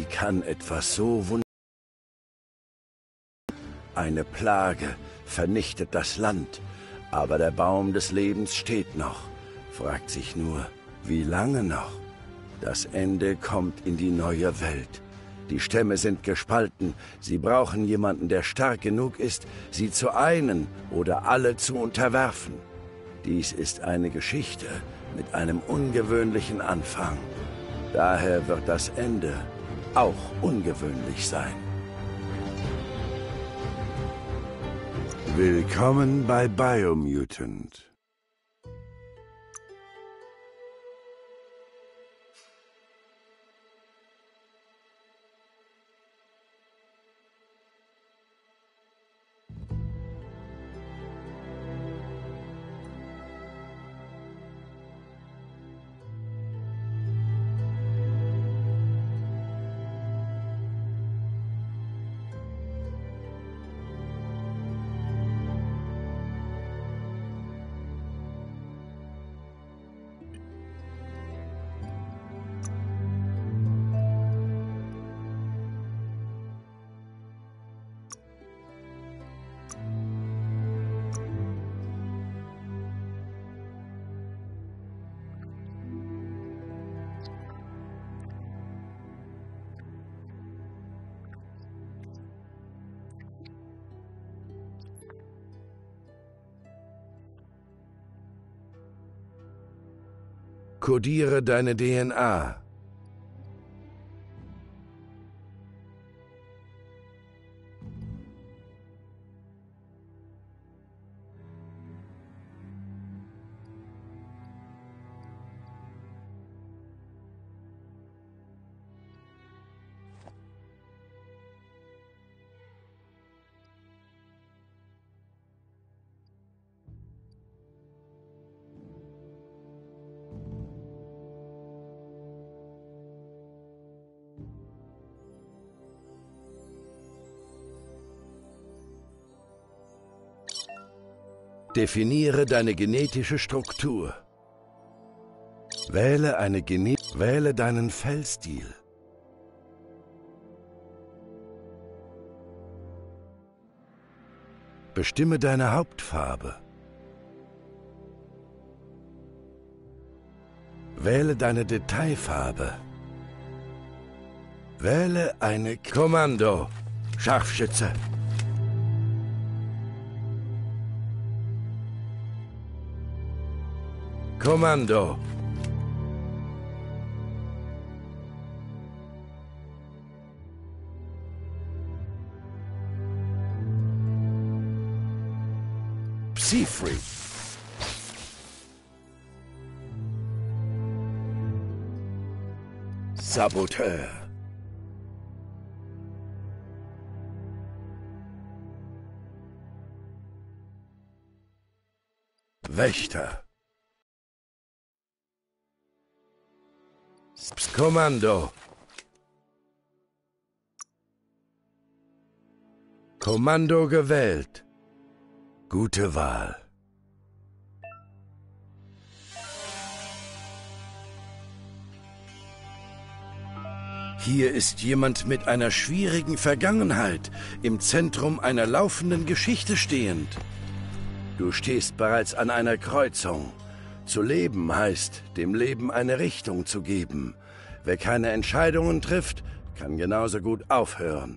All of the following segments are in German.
Wie kann etwas so wunderbares? Eine Plage vernichtet das Land, aber der Baum des Lebens steht noch. Fragt sich nur, wie lange noch? Das Ende kommt in die neue Welt. Die Stämme sind gespalten. Sie brauchen jemanden, der stark genug ist, sie zu einen oder alle zu unterwerfen. Dies ist eine Geschichte mit einem ungewöhnlichen Anfang. Daher wird das Ende auch ungewöhnlich sein. Willkommen bei Biomutant. Kodiere deine DNA. Definiere deine genetische Struktur. Wähle deinen Fellstil. Bestimme deine Hauptfarbe. Wähle deine Detailfarbe. Wähle eine Kommando, Scharfschütze. Kommando. Psy-Freak. Saboteur. Wächter. Kommando. Kommando gewählt. Gute Wahl. Hier ist jemand mit einer schwierigen Vergangenheit, im Zentrum einer laufenden Geschichte stehend. Du stehst bereits an einer Kreuzung. Zu leben heißt, dem Leben eine Richtung zu geben. Wer keine Entscheidungen trifft, kann genauso gut aufhören.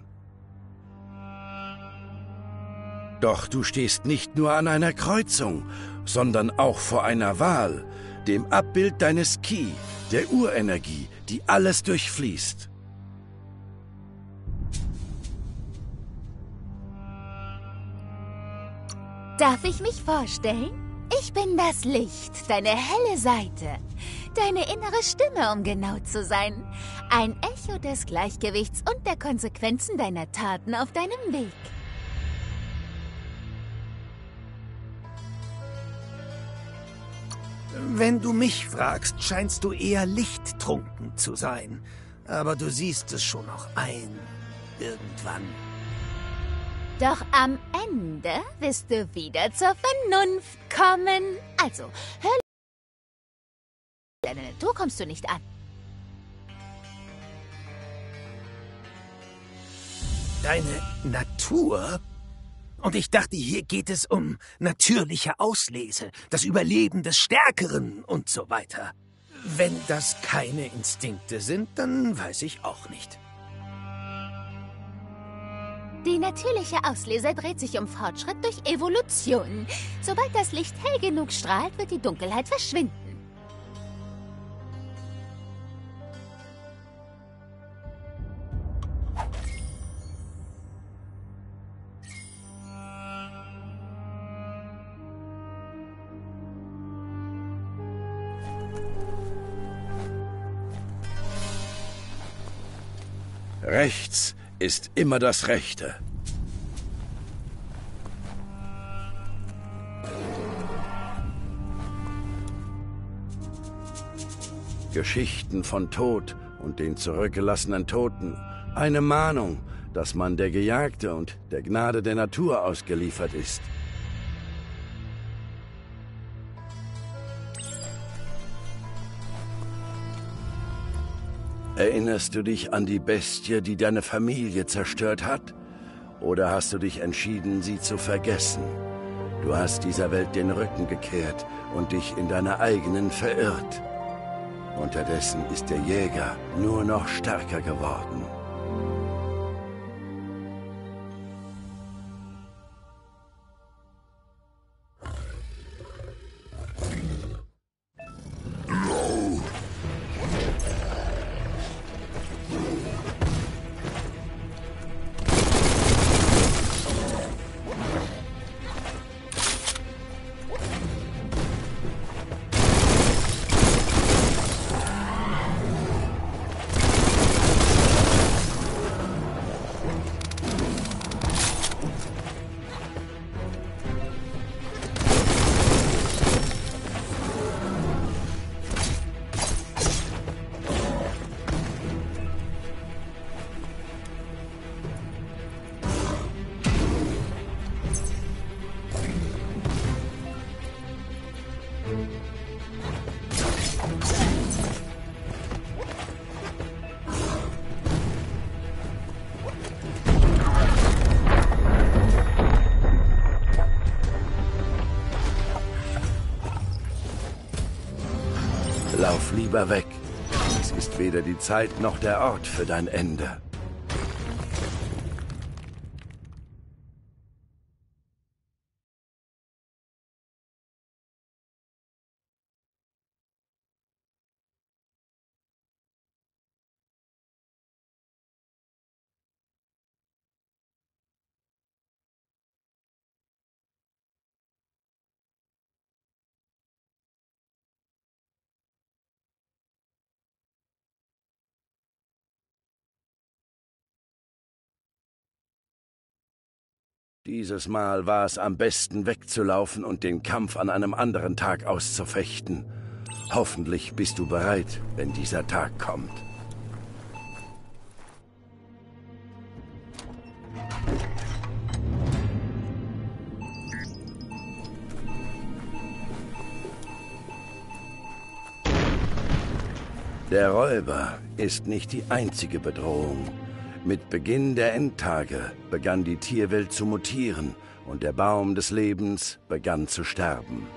Doch du stehst nicht nur an einer Kreuzung, sondern auch vor einer Wahl, dem Abbild deines Ki, der Urenergie, die alles durchfließt. Darf ich mich vorstellen? Ich bin das Licht, deine helle Seite, deine innere Stimme, um genau zu sein. Ein Echo des Gleichgewichts und der Konsequenzen deiner Taten auf deinem Weg. Wenn du mich fragst, scheinst du eher lichttrunken zu sein. Aber du siehst es schon noch ein. Irgendwann. Doch am Ende wirst du wieder zur Vernunft kommen. Also, hör... Deine Natur kommst du nicht an. Deine Natur? Und ich dachte, hier geht es um natürliche Auslese, das Überleben des Stärkeren und so weiter. Wenn das keine Instinkte sind, dann weiß ich auch nicht. Die natürliche Auslese dreht sich um Fortschritt durch Evolution. Sobald das Licht hell genug strahlt, wird die Dunkelheit verschwinden. Rechts ist immer das Rechte. Geschichten von Tod und den zurückgelassenen Toten. Eine Mahnung, dass man der Gejagte und der Gnade der Natur ausgeliefert ist. Erinnerst du dich an die Bestie, die deine Familie zerstört hat? Oder hast du dich entschieden, sie zu vergessen? Du hast dieser Welt den Rücken gekehrt und dich in deiner eigenen verirrt. Unterdessen ist der Jäger nur noch stärker geworden. Lauf lieber weg. Es ist weder die Zeit noch der Ort für dein Ende. Dieses Mal war es am besten wegzulaufen und den Kampf an einem anderen Tag auszufechten. Hoffentlich bist du bereit, wenn dieser Tag kommt. Der Räuber ist nicht die einzige Bedrohung. Mit Beginn der Endtage begann die Tierwelt zu mutieren und der Baum des Lebens begann zu sterben.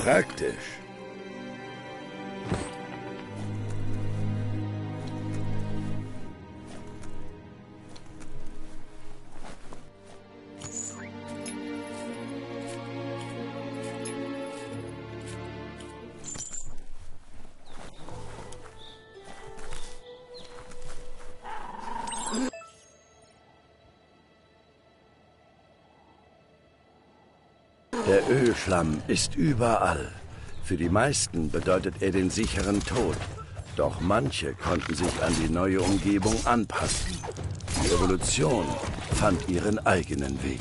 praktisch. Der Ölschlamm ist überall. Für die meisten bedeutet er den sicheren Tod. Doch manche konnten sich an die neue Umgebung anpassen. Die Evolution fand ihren eigenen Weg.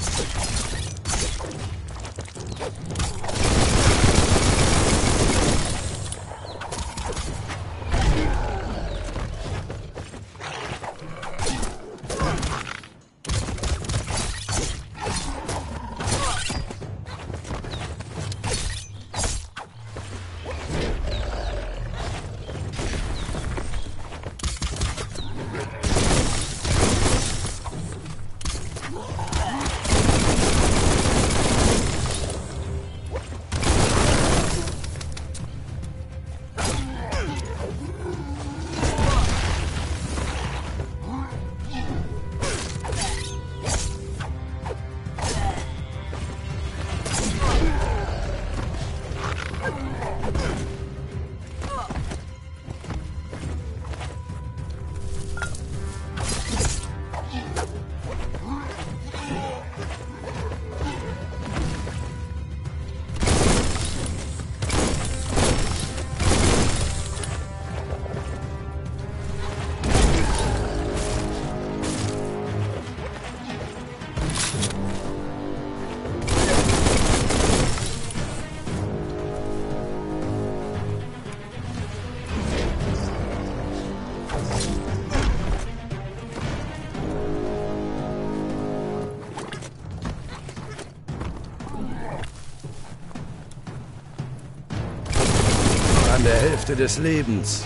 An der Hälfte des Lebens.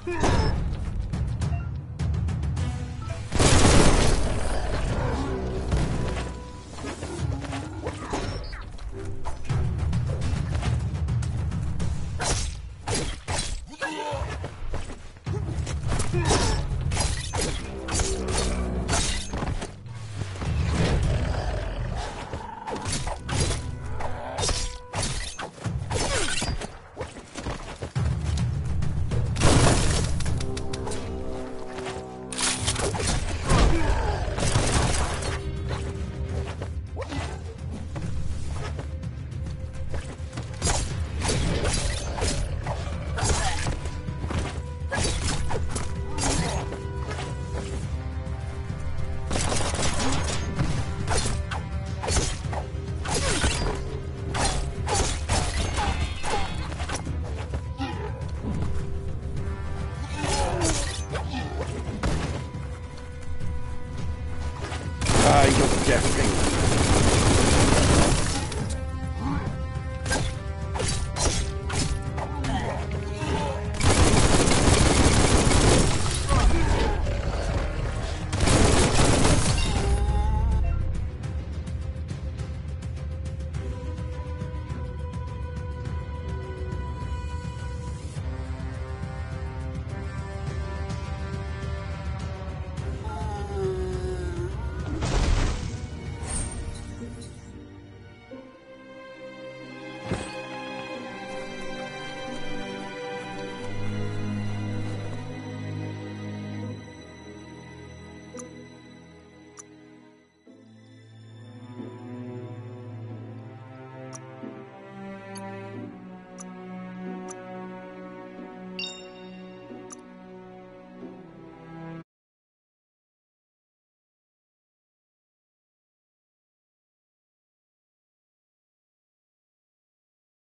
Juckt der Finger.